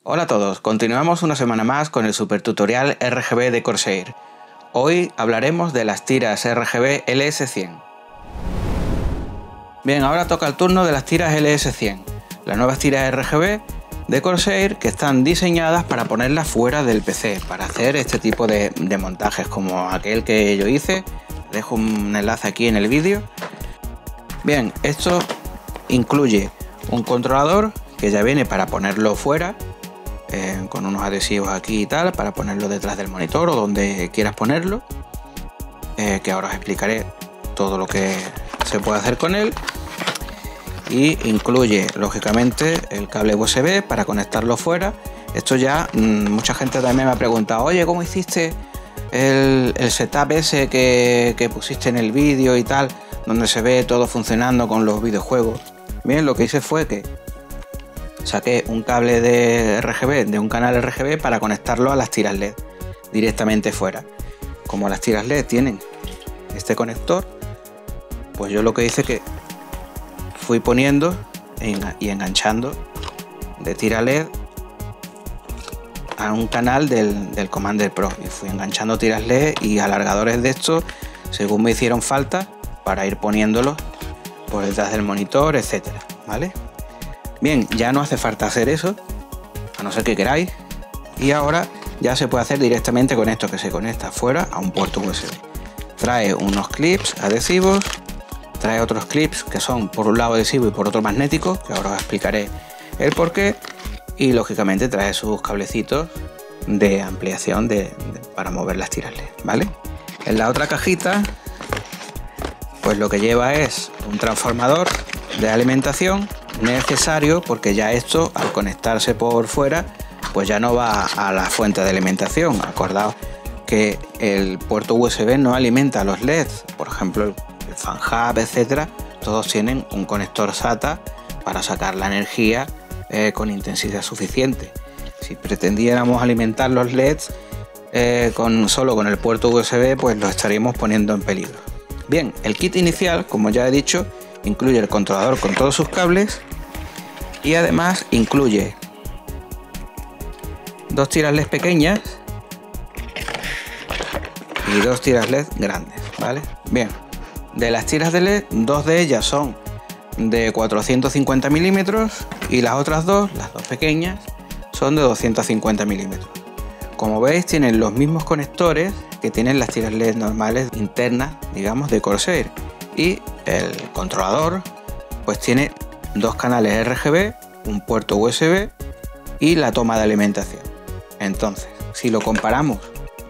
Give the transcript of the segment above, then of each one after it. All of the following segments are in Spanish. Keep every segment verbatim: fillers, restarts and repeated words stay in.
Hola a todos, continuamos una semana más con el super tutorial R G B de Corsair. Hoy hablaremos de las tiras R G B L S cien. Bien, ahora toca el turno de las tiras L S cien, las nuevas tiras R G B de Corsair que están diseñadas para ponerlas fuera del P C, para hacer este tipo de, de montajes como aquel que yo hice. Dejo un enlace aquí en el vídeo. Bien, esto incluye un controlador que ya viene para ponerlo fuera, eh, con unos adhesivos aquí y tal, para ponerlo detrás del monitor o donde quieras ponerlo, eh, que ahora os explicaré todo lo que se puede hacer con él. Y incluye lógicamente el cable U S B para conectarlo fuera. Esto ya mmm, mucha gente también me ha preguntado: oye, ¿cómo hiciste el, el setup ese que, que pusiste en el vídeo y tal, donde se ve todo funcionando con los videojuegos? Bien, lo que hice fue que saqué un cable de R G B, de un canal R G B, para conectarlo a las tiras L E D directamente fuera. Como las tiras L E D tienen este conector, pues yo lo que hice que fui poniendo y enganchando de tira L E D a un canal del, del Commander Pro, y fui enganchando tiras L E D y alargadores de estos según me hicieron falta para ir poniéndolos por detrás del monitor, etcétera, ¿vale? Bien, ya no hace falta hacer eso, a no ser que queráis, y ahora ya se puede hacer directamente con esto, que se conecta fuera a un puerto U S B. Trae unos clips adhesivos, trae otros clips que son por un lado adhesivo y por otro magnético, que ahora os explicaré el porqué, y lógicamente trae sus cablecitos de ampliación de, de, para mover las tiras L E D, ¿vale? En la otra cajita, pues lo que lleva es un transformador de alimentación necesario, porque ya esto, al conectarse por fuera, pues ya no va a la fuente de alimentación. Acordaos que el puerto U S B no alimenta los L E Ds, por ejemplo el fan hub, etcétera, todos tienen un conector SATA para sacar la energía eh, con intensidad suficiente. Si pretendiéramos alimentar los L E Ds eh, con, solo con el puerto U S B, pues lo estaríamos poniendo en peligro. Bien, el kit inicial, como ya he dicho, incluye el controlador con todos sus cables, y además incluye dos tiras L E D pequeñas y dos tiras L E D grandes, ¿vale? Bien, de las tiras de L E D, dos de ellas son de cuatrocientos cincuenta milímetros y las otras dos, las dos pequeñas, son de doscientos cincuenta milímetros. Como veis, tienen los mismos conectores que tienen las tiras L E D normales internas, digamos, de Corsair, y el controlador pues tiene dos canales R G B, un puerto U S B y la toma de alimentación. Entonces, si lo comparamos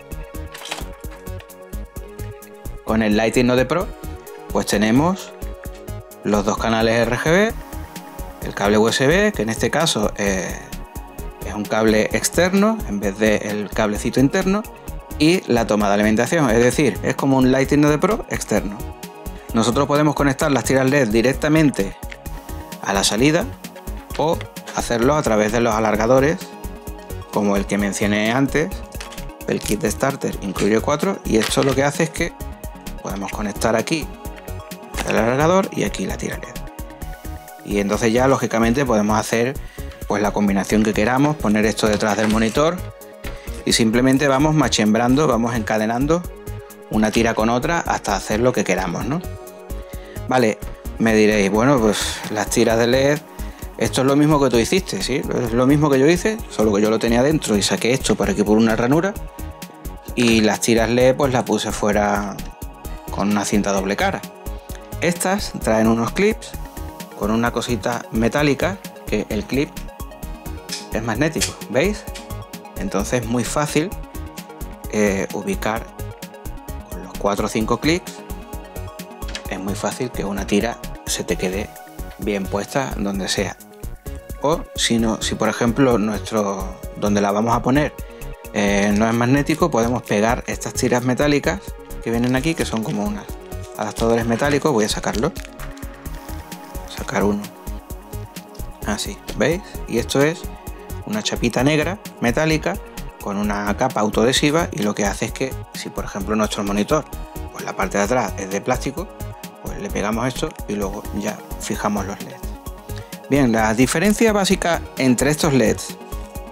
con el Lighting Node Pro, pues tenemos los dos canales R G B, el cable U S B, que en este caso eh, es un cable externo en vez del cablecito interno, y la toma de alimentación, es decir, es como un Lighting Node Pro externo. Nosotros podemos conectar las tiras L E D directamente a la salida o hacerlo a través de los alargadores, como el que mencioné antes. El kit de starter incluye cuatro, y esto lo que hace es que podemos conectar aquí el alargador y aquí la tira L E D, y entonces ya lógicamente podemos hacer pues la combinación que queramos, poner esto detrás del monitor y simplemente vamos machembrando, vamos encadenando una tira con otra hasta hacer lo que queramos, ¿no? Vale, me diréis, bueno, pues las tiras de L E D, esto es lo mismo que tú hiciste, ¿sí? Es lo mismo que yo hice, solo que yo lo tenía dentro y saqué esto para que por una ranura, y las tiras L E D pues las puse fuera con una cinta doble cara. Estas traen unos clips con una cosita metálica, que el clip es magnético, ¿veis? Entonces es muy fácil eh, ubicar con los cuatro o cinco clics. Es muy fácil que una tira se te quede bien puesta donde sea. O si no, si por ejemplo nuestro donde la vamos a poner eh, no es magnético, podemos pegar estas tiras metálicas que vienen aquí, que son como unos adaptadores metálicos. Voy a sacarlo, sacar uno así, ¿veis? Y esto es una chapita negra metálica con una capa autoadhesiva, y lo que hace es que si por ejemplo nuestro monitor, pues la parte de atrás es de plástico, pues le pegamos esto y luego ya fijamos los L E Ds. Bien, la diferencia básica entre estos L E Ds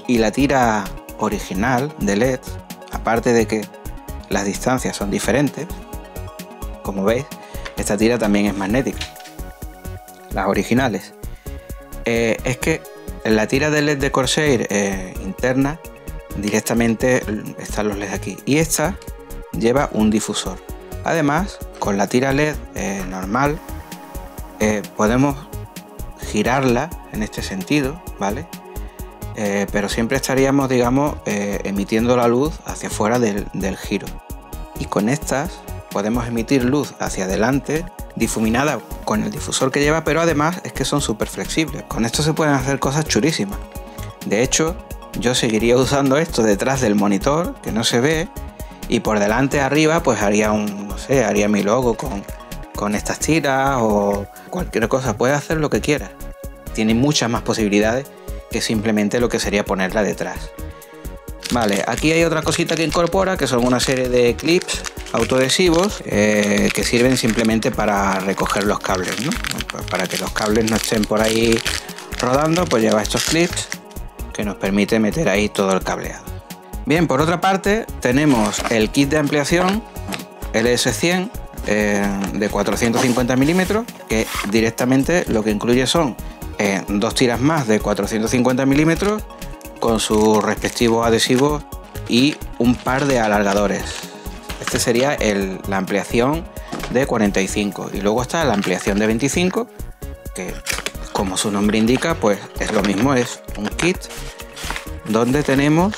y la tira original de L E D, aparte de que las distancias son diferentes, como veis, esta tira también es magnética, las originales. Eh, es que en la tira de L E D de Corsair eh, interna directamente están los L E D aquí, y esta lleva un difusor. Además, con la tira L E D eh, normal eh, podemos girarla en este sentido, ¿vale? Eh, pero siempre estaríamos, digamos, eh, emitiendo la luz hacia afuera del, del giro. Y con estas podemos emitir luz hacia adelante, difuminada con el difusor que lleva, pero además es que son súper flexibles. Con esto se pueden hacer cosas chulísimas. De hecho, yo seguiría usando esto detrás del monitor, que no se ve, y por delante arriba pues haría un, no sé, haría mi logo con, con estas tiras o cualquier cosa. Puede hacer lo que quiera. Tiene muchas más posibilidades que simplemente lo que sería ponerla detrás. Vale, aquí hay otra cosita que incorpora, que son una serie de clips autoadhesivos eh, que sirven simplemente para recoger los cables, ¿no? Para que los cables no estén por ahí rodando, pues lleva estos clips que nos permite meter ahí todo el cableado. Bien, por otra parte tenemos el kit de ampliación L S cien eh, de cuatrocientos cincuenta milímetros, que directamente lo que incluye son eh, dos tiras más de cuatrocientos cincuenta milímetros con sus respectivos adhesivos y un par de alargadores. Este sería el, la ampliación de cuarenta y cinco, y luego está la ampliación de veinticinco, que como su nombre indica pues es lo mismo, es un kit donde tenemos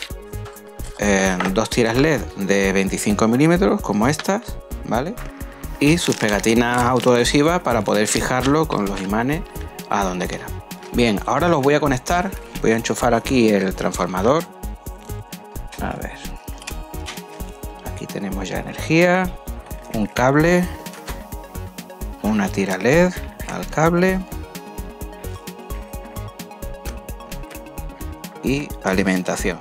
eh, dos tiras L E D de veinticinco milímetros como estas, ¿vale? Y sus pegatinas autoadhesivas para poder fijarlo con los imanes a donde queramos. Bien, ahora los voy a conectar. Voy a enchufar aquí el transformador. A ver. Aquí tenemos ya energía, un cable, una tira L E D al cable y alimentación.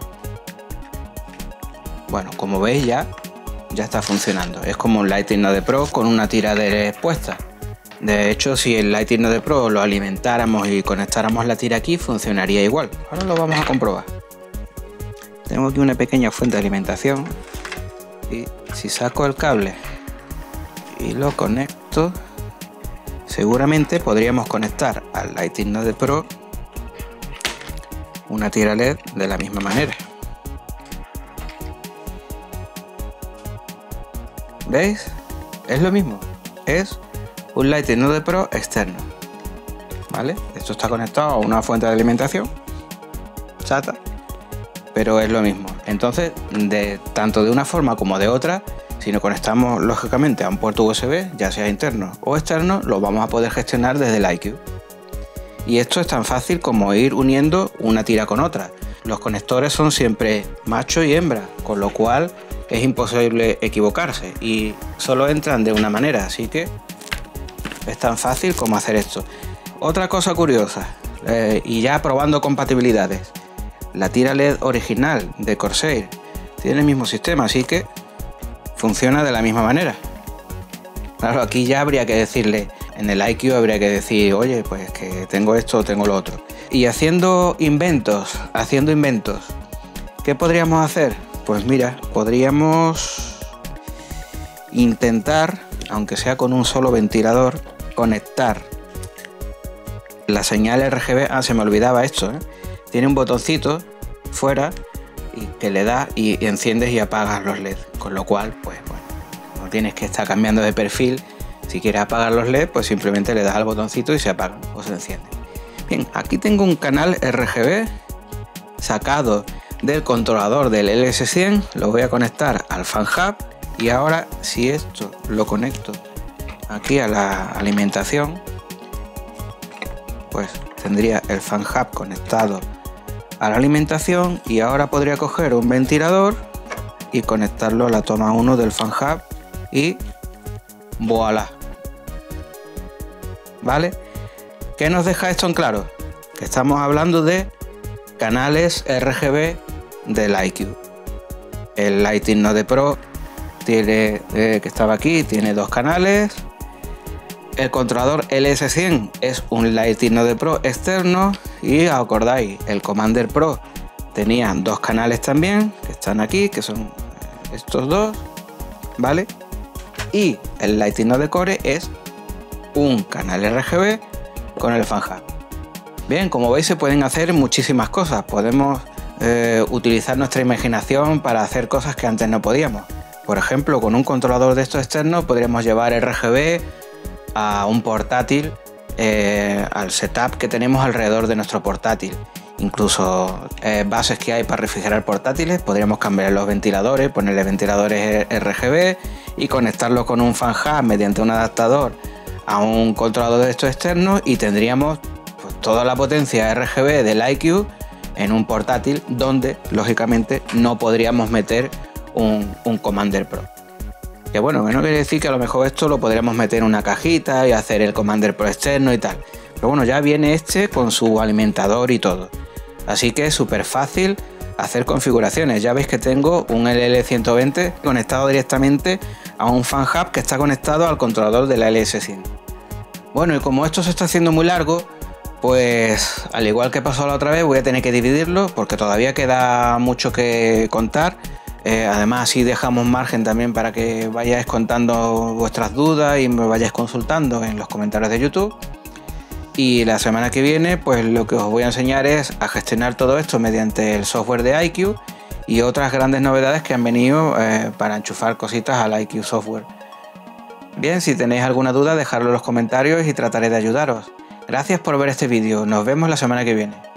Bueno, como veis ya, ya está funcionando. Es como un Lighting Node Pro con una tira de L E D puesta. De hecho, si el Lighting Node Pro lo alimentáramos y conectáramos la tira aquí, funcionaría igual. Ahora lo vamos a comprobar. Tengo aquí una pequeña fuente de alimentación y si saco el cable y lo conecto, seguramente podríamos conectar al Lighting Node Pro una tira L E D de la misma manera. ¿Veis? Es lo mismo. Es un Lighting Node Pro externo, ¿vale? Esto está conectado a una fuente de alimentación chata, pero es lo mismo. Entonces, de, tanto de una forma como de otra, si nos conectamos lógicamente a un puerto U S B, ya sea interno o externo, lo vamos a poder gestionar desde el iCUE. Y esto es tan fácil como ir uniendo una tira con otra. Los conectores son siempre macho y hembra, con lo cual es imposible equivocarse y solo entran de una manera, así que es tan fácil como hacer esto. Otra cosa curiosa, eh, y ya probando compatibilidades, la tira L E D original de Corsair tiene el mismo sistema, así que funciona de la misma manera. Claro, aquí ya habría que decirle, en el iCUE habría que decir, oye, pues que tengo esto o tengo lo otro. Y haciendo inventos, haciendo inventos, ¿qué podríamos hacer? Pues mira, podríamos intentar, aunque sea con un solo ventilador, conectar la señal R G B. Ah, se me olvidaba esto, ¿eh? Tiene un botoncito fuera y que le das y, y enciendes y apagas los L E D, con lo cual, pues bueno, no tienes que estar cambiando de perfil. Si quieres apagar los L E D, pues simplemente le das al botoncito y se apagan o se encienden. Bien, aquí tengo un canal R G B sacado del controlador del L S cien, lo voy a conectar al Fan Hub y ahora si esto lo conecto aquí a la alimentación, pues tendría el Fan Hub conectado a la alimentación y ahora podría coger un ventilador y conectarlo a la toma uno del Fan Hub y voilà. ¿Vale? ¿Qué nos deja esto en claro? Que estamos hablando de canales R G B del iCUE. El Lighting Node Pro tiene, eh, que estaba aquí, tiene dos canales. El controlador L S cien es un Lighting Node Pro externo y acordáis, el Commander Pro tenía dos canales también, que están aquí, que son estos dos, ¿vale? Y el Lightning Node Core es un canal R G B con el fan hub. Bien, como veis se pueden hacer muchísimas cosas. Podemos eh, utilizar nuestra imaginación para hacer cosas que antes no podíamos. Por ejemplo, con un controlador de estos externos podríamos llevar R G B a un portátil, eh, al setup que tenemos alrededor de nuestro portátil. Incluso eh, bases que hay para refrigerar portátiles, podríamos cambiar los ventiladores, ponerle ventiladores R G B y conectarlo con un fan hub mediante un adaptador a un controlador de estos externos y tendríamos pues, toda la potencia R G B del iCUE en un portátil donde lógicamente no podríamos meter un, un Commander Pro. Que bueno, que no quiere decir que a lo mejor esto lo podríamos meter en una cajita y hacer el Commander Pro externo y tal. Pero bueno, ya viene este con su alimentador y todo. Así que es súper fácil hacer configuraciones. Ya veis que tengo un L L ciento veinte conectado directamente a un fan hub que está conectado al controlador de la L S cien. Bueno, y como esto se está haciendo muy largo, pues al igual que pasó la otra vez voy a tener que dividirlo porque todavía queda mucho que contar. Eh, además así dejamos margen también para que vayáis contando vuestras dudas y me vayáis consultando en los comentarios de YouTube. Y la semana que viene pues lo que os voy a enseñar es a gestionar todo esto mediante el software de iCUE y otras grandes novedades que han venido eh, para enchufar cositas al iCUE software. Bien, si tenéis alguna duda dejadlo en los comentarios y trataré de ayudaros. Gracias por ver este vídeo, nos vemos la semana que viene.